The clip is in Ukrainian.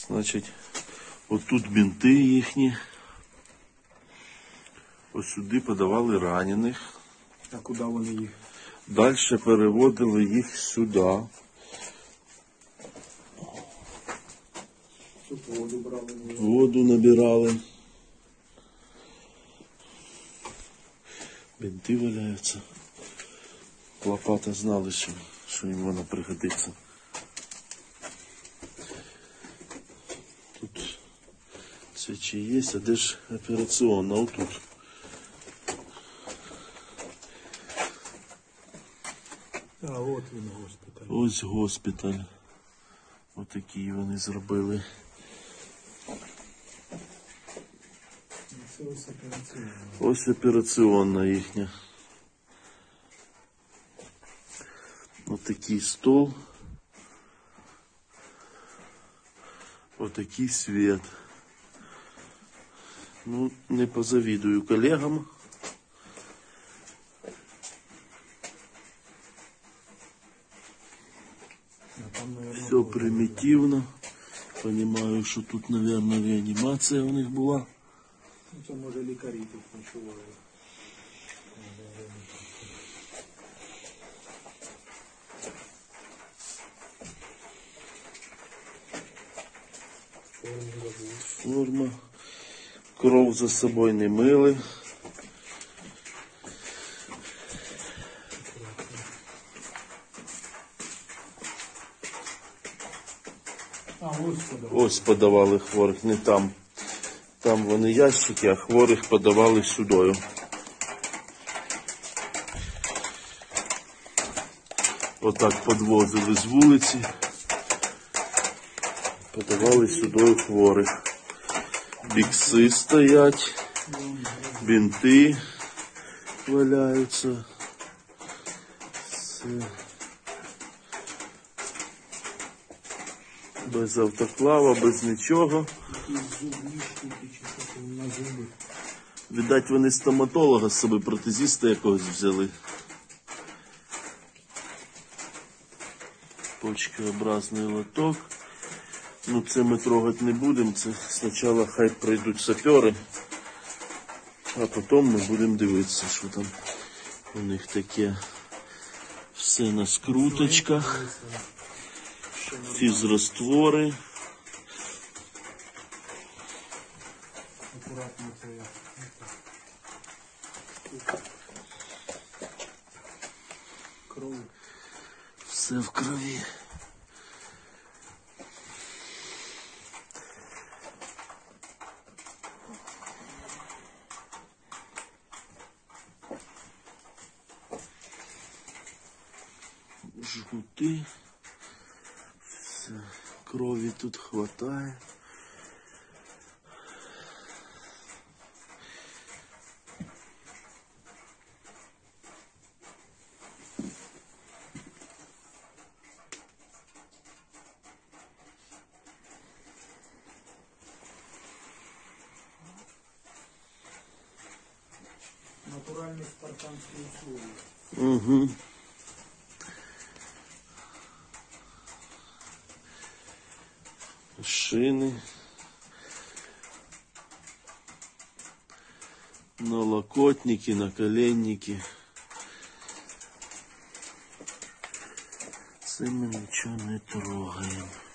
Значить, отут бінти їхні. Ось сюди подавали ранених. А куди вони їх? Далі переводили їх сюди. Тут воду брали. Воду набирали. Бінти валяються. Лопата знали, що їм вона пригодиться. Тут це чи є, а де ж операційна? Отут. А от він госпіталь. Ось госпіталь. Отакий вони зробили. Це ось операційна. Ось операційна їхня. Отакий стол. Отакий світ. Ну, не позавідую колегам. Все примітивно. Понимаю, що тут, наверное, реанімація у них була. Ну, це може лікарі тут ночували. Форма. Кров за собою не мили. Ось подавали хворих, не там. Там вони ящики, а хворих подавали сюдою. Отак підвозили з вулиці. Подавали сюдою хворих. Бікси стоять, бінти валяються. Все. Без автоклава, без нічого. Видать, вони стоматолога з собою, протезіста якогось взяли. Почкообразний лоток. Ну, це ми трогати не будемо, це спочатку хай прийдуть сапери, а потім ми будемо дивитися, що там у них таке. Все на скруточках, фізраствори. Акуратно це. Кров. Все в крові. Жгути. Все. Крові тут хватає. Натуральні спартанські условия. Угу. Шини. Налокотники, наколенники. Це ми нічого не трогаємо.